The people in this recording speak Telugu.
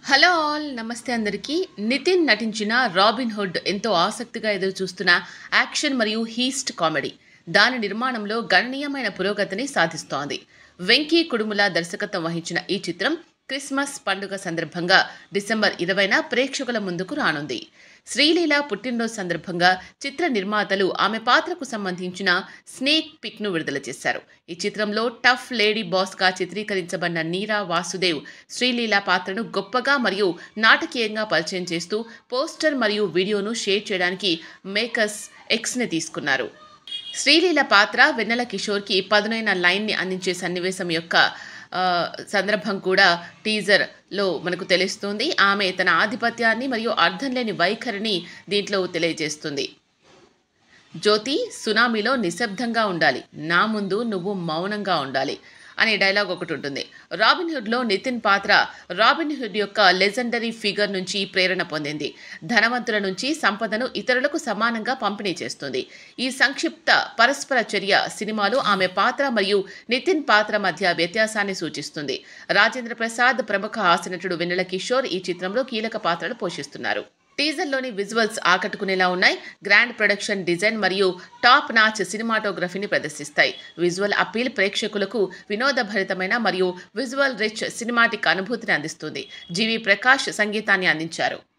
హలో ఆల్ నమస్తే అందరికీ. నితిన్ నటించిన 'రాబిన్ హుడ్' ఎంతో ఆసక్తిగా ఎదురుచూస్తున్న యాక్షన్ మరియు హీస్ట్ కామెడీ. దాని నిర్మాణంలో గణనీయమైన పురోగతిని సాధిస్తోంది. వెంకీ కుడుముల దర్శకత్వం వహించిన ఈ చిత్రం క్రిస్మస్ పండుగ సందర్భంగా డిసెంబర్ 20న ప్రేక్షకుల ముందుకు రానుంది. శ్రీలీల పుట్టినరోజు సందర్భంగా చిత్ర నిర్మాతలు ఆమె పాత్రకు సంబంధించిన స్నేక్ పిక్ను విడుదల చేశారు. ఈ చిత్రంలో టఫ్ లేడీ బాస్గా చిత్రీకరించబడిన నీరా వాసుదేవ్ శ్రీలీల పాత్రను గొప్పగా మరియు నాటకీయంగా పరిచయం చేస్తూ పోస్టర్ మరియు వీడియోను షేర్ చేయడానికి మేకర్స్ ఎక్స్ని తీసుకున్నారు. శ్రీలీల పాత్ర వెన్నెల కిషోర్కి పదునైన లైన్ని అందించే సన్నివేశం యొక్క సందర్భం కూడా టీజర్లో మనకు తెలుస్తుంది. ఆమె తన ఆధిపత్యాన్ని మరియు అర్థం లేని వైఖరిని దీంట్లో తెలియజేస్తుంది. జ్యోతి, సునామీలో నిశ్శబ్దంగా ఉండాలి, నా ముందు నువ్వు మౌనంగా ఉండాలి అనే డైలాగ్ ఒకటి ఉంటుంది. రాబిన్ హుడ్లో నితిన్ పాత్ర రాబిన్ హుడ్ యొక్క లెజెండరీ ఫిగర్ నుంచి ప్రేరణ పొందింది. ధనవంతుల నుంచి సంపదను ఇతరులకు సమానంగా పంపిణీ చేస్తుంది. ఈ సంక్షిప్త పరస్పర చర్య సినిమాలో ఆమె పాత్ర మరియు నితిన్ పాత్ర మధ్య వ్యత్యాసాన్ని సూచిస్తుంది. రాజేంద్ర ప్రసాద్, ప్రముఖ హాస్యనటుడు వెన్నెల కిషోర్ ఈ చిత్రంలో కీలక పాత్రలు పోషిస్తున్నారు. టీజర్లోని విజువల్స్ ఆకట్టుకునేలా ఉన్నాయి. గ్రాండ్ ప్రొడక్షన్ డిజైన్ మరియు టాప్ నాచ్ సినిమాటోగ్రఫీని ప్రదర్శిస్తాయి. విజువల్ అప్పీల్ ప్రేక్షకులకు వినోదభరితమైన మరియు విజువల్ రిచ్ సినిమాటిక్ అనుభూతిని అందిస్తుంది. జీవి ప్రకాష్ సంగీతాన్ని అందించారు.